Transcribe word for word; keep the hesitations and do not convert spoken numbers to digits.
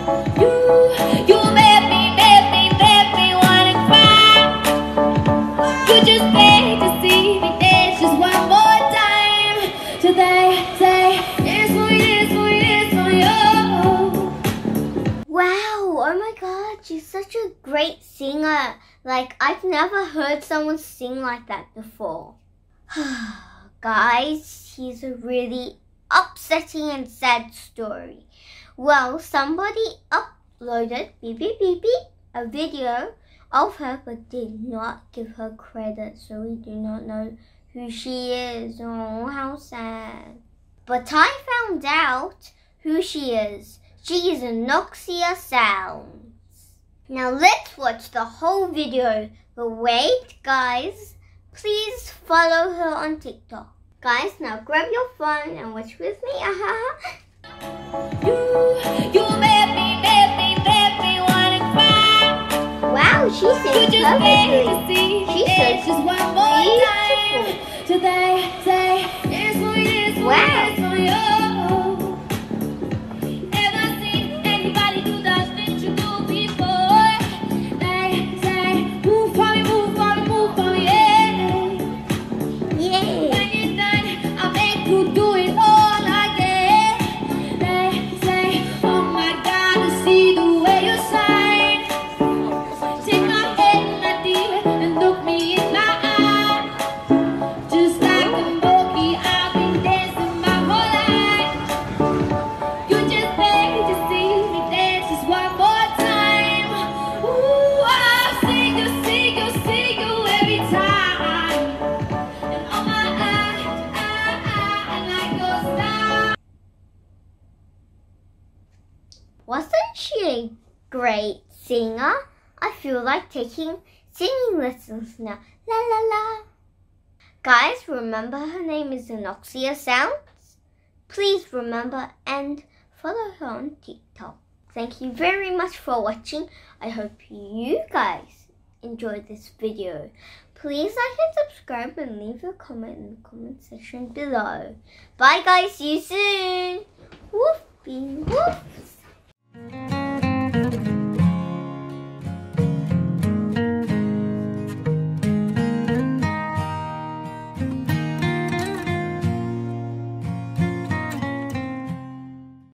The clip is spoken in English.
You, you made me, made me, made me wanna cry. You just paid to see me dance just one more time. So they say it's for you, it's for you, it's for you. Wow, oh my god, she's such a great singer. Like, I've never heard someone sing like that before. Guys, here's a really upsetting and sad story. Well, somebody uploaded beep beep beep beep a video of her but did not give her credit, so we do not know who she is. Oh, how sad. But I found out who she is. She is Inoxia Sounds. Now let's watch the whole video. But wait, guys, please follow her on TikTok. Guys, now grab your phone and watch with me. You, you made me, made me, made me wanna cry. Wow, she sings perfectly. She says just one more time. So they say it's for you, it's for wow. you, it's for you. Ever seen anybody do that thing you do before? They say move for me, move for me, move for me, yeah. Yeah. When you're done, I'll make you do it all again. They say, oh my God, to see the way you shine. Take my head and I deal it and look me in my eye. Just like a monkey, I've been dancing my whole life. You just paid to see me dance just one more time. Ooh, I'll see you, see you, see you every time. And oh my, I, I, I like your style. Wasn't she a great singer? I feel like taking singing lessons now. La la la. Guys, remember her name is Inoxia Sounds. Please remember and follow her on TikTok. Thank you very much for watching. I hope you guys enjoyed this video. Please like and subscribe and leave a comment in the comment section below. Bye guys, see you soon. Woofy woofs.